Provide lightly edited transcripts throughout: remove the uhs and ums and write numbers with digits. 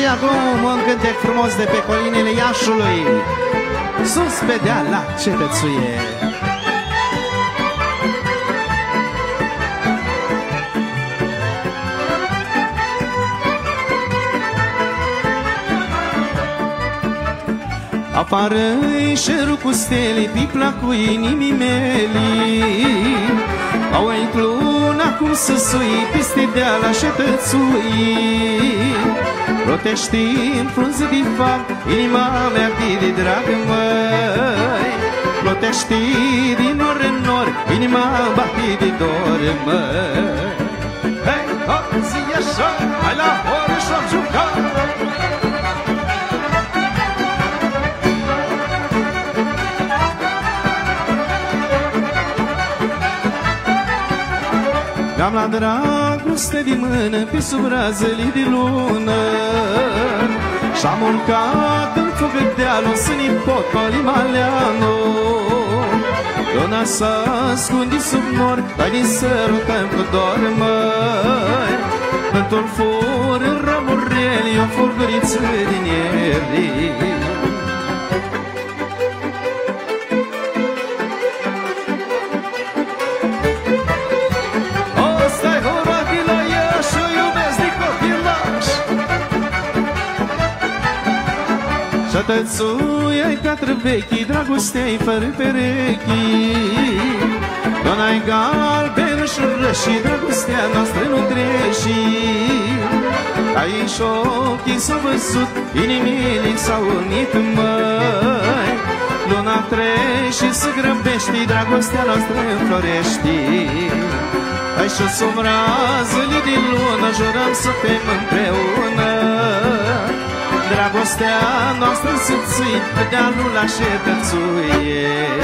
acum un cântec frumos de pe colinele Iașului, sus pe deal la Cetățuie. Afară-i șerul cu stele, pipla cu inimii mele. Au uit luna cum să sui peste deal la Cetățuie. Rotești-n frunze de fac inima mea de dragă, măi. Plotești din nor în nor, inima bate de dor, măi. Hei, ho, zi așa, hai la oră și-am jucat. Am la dragoste din mână pe sub razele de lună și-am urcat în fugă dealul să ne pot Palimaleanu. Luna s-a ascundit sub nor, hai din sărutăm cu dor, măi. Vântul fur în ramureli, o fulguriță din ieri. Cetățuie-i piatră vechi, dragostea-i fără perechi. Dona-i galbenă și răși, dragostea noastră nu greși. Aici ochii s-au văzut, inimile s-au unit, măi. Luna trece și se grăbește, dragostea noastră înflorește. Hai și sub razele din lună, jurăm să fim împreună. Dragostea noastră să ții pe dealul la Cetățuie.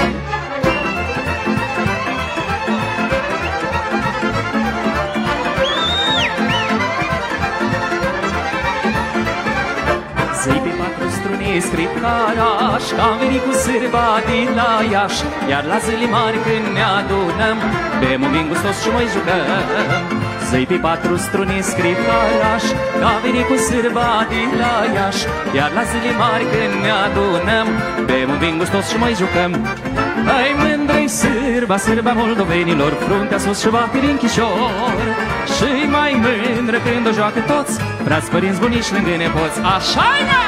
Zi pe patru strune scrie Caraș, că am venit cu sârba din la Iași. Iar la zile mari când ne adunăm, bem un vin gustos și mai jucăm. Zi pe patru strune scrie Caraș, că am venit cu sârba din la Iași. Iar la zile mari când ne adunăm, bem un vin gustos și mai jucăm. Hai mândră-i sârba, sârba moldovenilor, fruntea sus și bate din chișor. Și mai mândră când o joacă toți, frați, părinți, bunici lângă nepoți. Așa-i, mă!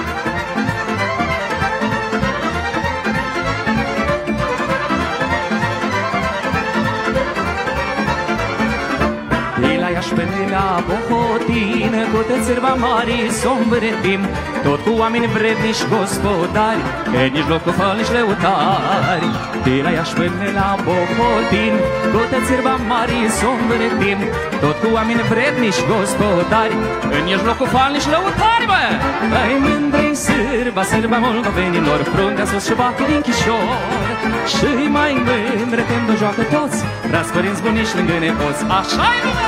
Iași până la Bohotină, cu țărba mare sombretim, tot cu oameni vrednici gospodari, că nici loc cu falnici lăutari. De la Iași până la Bohotin, cu țărba mare sombretim, tot cu oameni vrednici gospodari, că nici loc cu falnici lăutari, bă! Ai mândră-i sârba, sârba moldovenilor, fruntea sus și bate din chișor. Și mai mândră când o joacă toți, frați, părinți, bunici lângă nepoți. Așa-i, lumea!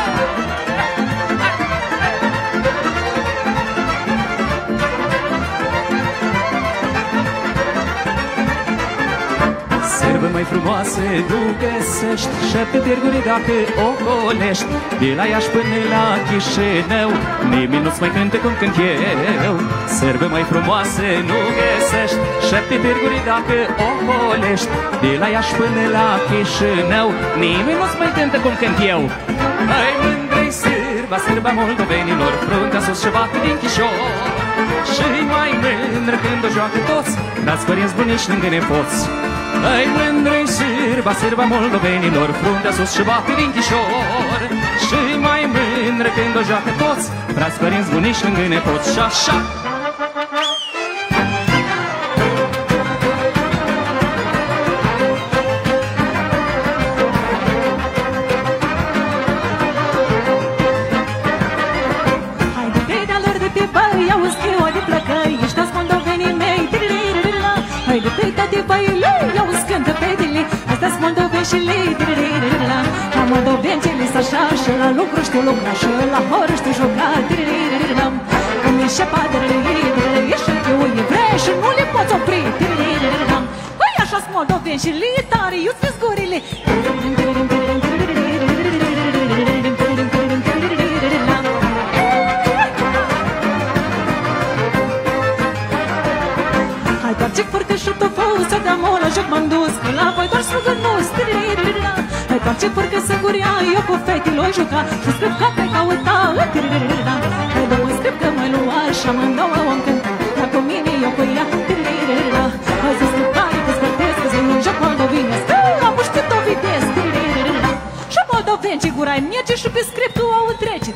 Sârbă mai frumoasă nu găsești, 7 târguri dacă o golești. De la Iași până la Chișinău, nimeni nu-ți mai cântă cum cânt eu. Sârbă mai frumoasă nu găsești, 7 târguri dacă o golești. De la Iași până la Chișinău, nimeni nu-ți mai cântă cum cânt eu. Hai mândră-i sârba, sârba moldovenilor, fruntea sus și bate din chișor. Și mai mândră când o joacă toți, frați, părinți, bunici lângă nepoți. Hai mândră-i sârba, sârba moldovenilor, fruntea sus și bate din chișor. Și mai mândră când o joacă toți, frați, părinți, bunici lângă nepoți. Și așa! La moldoveni ce li s-așa și la lucru știu lucra și la horă știu juca. Când e șepa e și eu evrei și nu le poți opri. Păi așa-s moldoveni și litari, iuți zgurile. ce fărcă și tofou, să dea mola, joc m-am dus, că la voi doar slugănos. Doar ce fărcă să guria, eu cu fetii l-o juca, și scrip ca te cauta. Hai dă mă scrip că mă lua, și amândouă om cânta, dar cu mine eu cu ea. Hai să scrip care că-ți vărtesc, că-ți vei un joc moldovinesc, am muștit o vitesc. Și moldoveni ce gura-i merge și pe scriptul o întrece.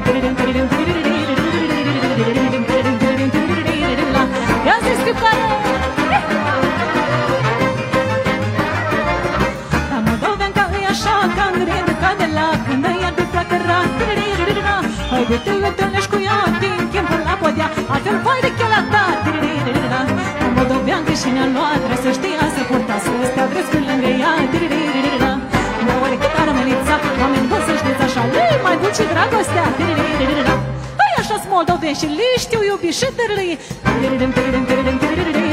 Ia zi scriptare! La moldovean ca îi așa, ca în rând, ca de la când iar de flacăra. Hai de te întâlnești cu ea, din timpul la podea, altfel vai de cheala ta. La moldovean că și ne-a luat, trebuie să știa să purta, să stea drept când lângă ea. Oare cât ar melița, oameni bă să știți așa, lei mai dulce dragostea. Hai așa-s moldoveni și li știu iubi și târlii.